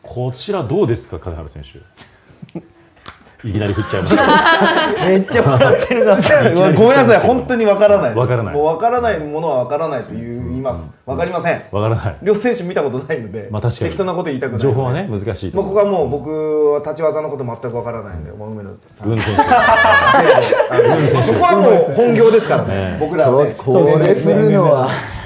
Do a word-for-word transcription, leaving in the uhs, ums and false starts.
こちらどうですか、金原選手。いきなり振っちゃいました。 めっちゃ笑ってるな。 ごめんなさい、本当にわからない。 わからない。 もうわからないものはわからないと言います。わかりません。 わからない。 両選手見たことないので、 まあ確かに適当なこと言いたくない。 情報はね難しい。 もうここはもう僕は立ち技のこと全くわからないんで、もう梅野さん。 梅野選手。 そこはもう本業ですからね。僕らはね。 これ振るのは。